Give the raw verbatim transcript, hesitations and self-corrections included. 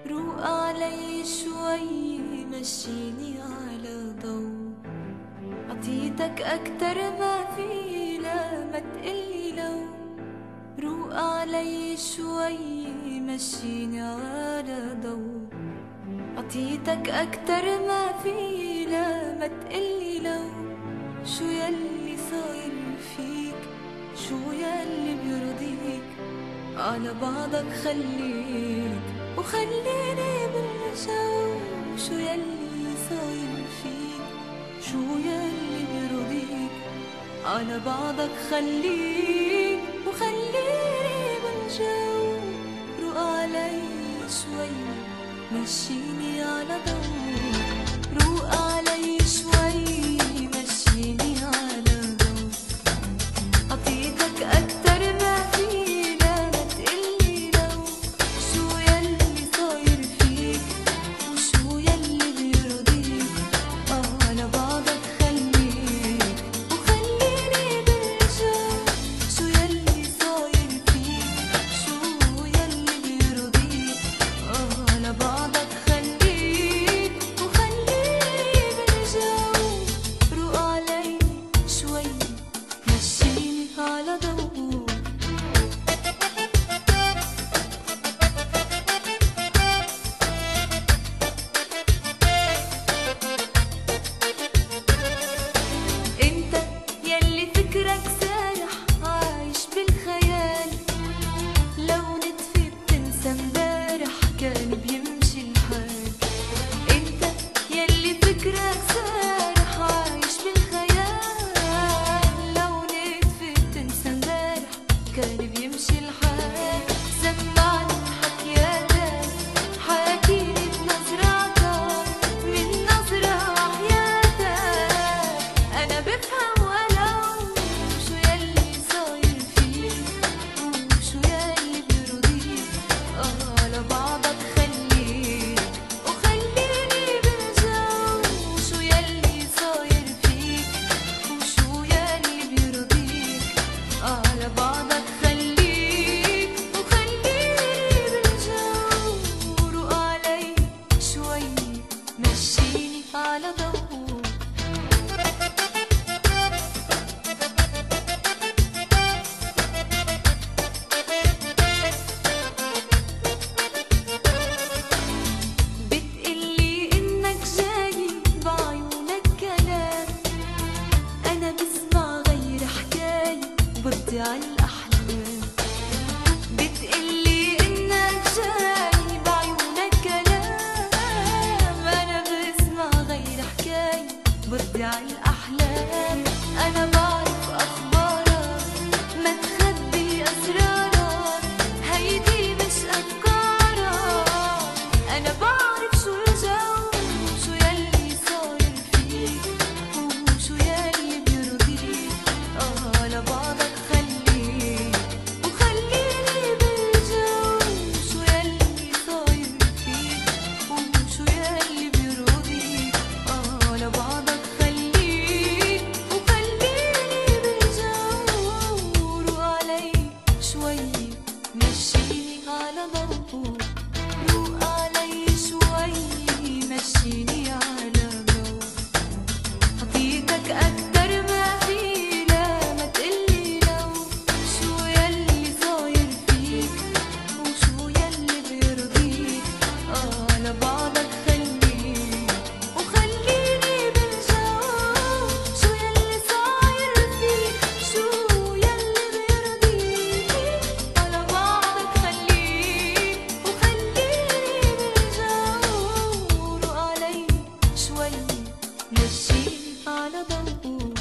روق علي شوي مشيني على ضو، عطيتك أكتر ما في لا ما تقلي لو. روق علي شوي مشيني على ضو، عطيتك أكتر ما في لا ما تقلي لو. شو يلي صاير فيك، شو يلي بيرضيك، على بعضك خليك وخليني بالجو. شو يلي صاير فيك، شو يلي بيرضيك، على بعضك خليك وخليني بالجو. روق علي شوي مشيني على ضو، روق علي شوي مشيني على ضو، عطيتك أكتر ما في لا ما تقلي لو. شو يلي صاير فيك، وشو يلي بيرضيك، آه على بعضك خليك وخليني بالجو. شو يلي صاير فيك، شو يلي بيرضيك، آه على بعضك خليك وخليني بالجو. روق علي شوي مشيني على ضو. انت يلي فكرك سارح عايش بالخيال، لو نتفي بتنسى امبارح كان بيمشي الحال. انت يلي فكرك سارح عايش بالخيال، لو نتفي بتنسى امبارح كان بيمشي الحال. سمعني حكياتك، حاكيني بنظراتك، من نظرة وحياتك أنا بفهم ولو. شو يلي صاير فيك، وشو يلي بيرضيك، آه على بعضك خليك وخليني بالجو. شو يلي صاير فيك، وشو يلي بيرضيك، آه على بعضك خليك وخليني بالجو. روق علي شوي مشيني على ضو. بتقلي إنك جاي بعيونك كلام، أنا بسمع غير حكاية وببدي عالأحلام. بتقلي إنك جاي بعيونك كلام، أنا بسمع غير حكاية وببدي عالأحلام. أنا بعرف أخبارك، ما تخبي أسرارك، هيدي مش أفكارك. أنا بعرف شو الجو، شو يلي صاير فيك، وشو يلي بيرضيك، آه على بعضك خليك وخليني بالجو. شو يلي صاير فيك، وشو يلي بيرضيك، آه على بعضك خليك وخليني بالجو. روق علي شوي مشيني على ضو، روق علي شوي مشيني على ضو، عطيتك أكتر ما في لا ما تقلي لو. شو يلي صاير فيك، وشو يلي بيرضيك، آه على بعضك خليك وخليني بالجو. شو يلي صاير فيك، شو يلي بيرضيك، على بعضك خليك وخليني بالجو. روق علي شوي مشيني على ضو.